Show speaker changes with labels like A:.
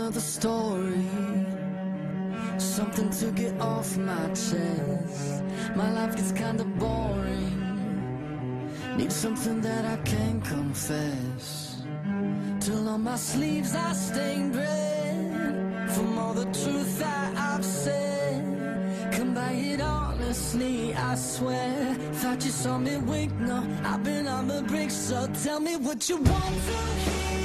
A: another story, something to get off my chest. My life gets kinda boring, need something that I can confess. Till on my sleeves are stained red from all the truth that I've said. Come by it honestly, I swear. Thought you saw me wink, no, I've been on the brink. So tell me what you want to hear.